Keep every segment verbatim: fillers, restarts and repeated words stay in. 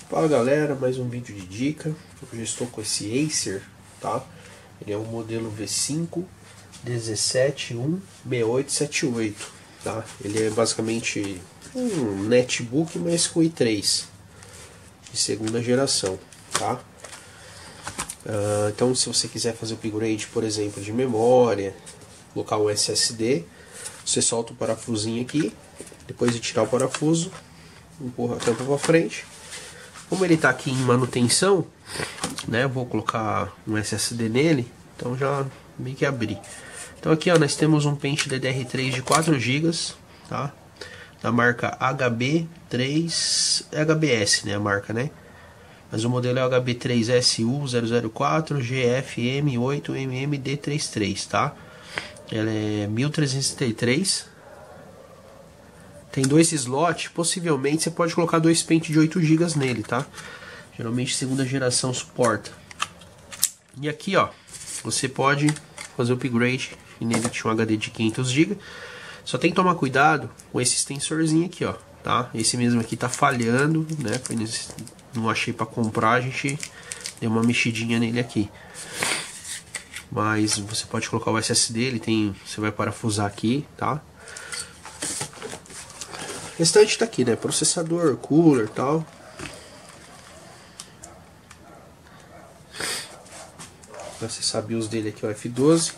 Fala galera, mais um vídeo de dica. Hoje eu estou com esse Acer, tá? Ele é um modelo V cinco um sete um seis oito sete oito, tá? Ele é basicamente um netbook, mas com i três de segunda geração, tá? Uh, então se você quiser fazer o upgrade, por exemplo, de memória, colocar um S S D, você solta o parafusinho aqui, depois de tirar o parafuso, empurra a tampa para frente. Como ele está aqui em manutenção, né, eu vou colocar um S S D nele, então já meio que abri. Então aqui ó, nós temos um pente D D R três de quatro gigas, tá? Da marca H B três, H B S, né, a marca, né? Mas o modelo é H B três S U zero zero quatro G F M oito M M D trinta e três, tá? Ela é mil trezentos e trinta e três. Tem dois slots, possivelmente você pode colocar dois pentes de oito gigas nele, tá? Geralmente segunda geração suporta. E aqui ó, você pode fazer o upgrade, e nele tinha um H D de quinhentos gigas. Só tem que tomar cuidado com esse extensorzinho aqui ó, tá? Esse mesmo aqui tá falhando, né? Não achei para comprar, a gente deu uma mexidinha nele aqui. Mas você pode colocar o S S D, ele tem, você vai parafusar aqui, tá? O restante tá aqui, né? Processador, cooler e tal. Você sabe os dele aqui, o F doze.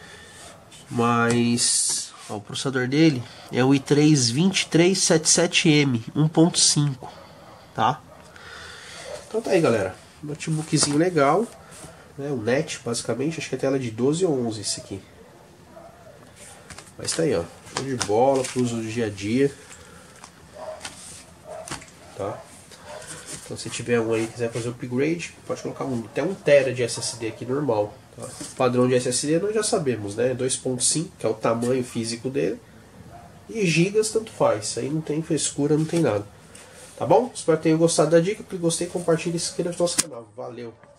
Mas ó, o processador dele é o i três vinte e três setenta e sete M um ponto cinco, tá? Então tá aí, galera. Notebookzinho legal, né? O net, basicamente, acho que é tela de doze ou onze esse aqui. Mas tá aí, ó. Show de bola pro uso do dia a dia. Tá? Então se tiver um aí que quiser fazer o upgrade, pode colocar um, até um tera de S S D aqui normal, tá? O padrão de S S D nós já sabemos, né? dois ponto cinco, que é o tamanho físico dele, e gigas tanto faz, aí não tem frescura, não tem nada. Tá bom? Espero que tenham gostado da dica. Se gostei, compartilhe e se inscreva no nosso canal. Valeu!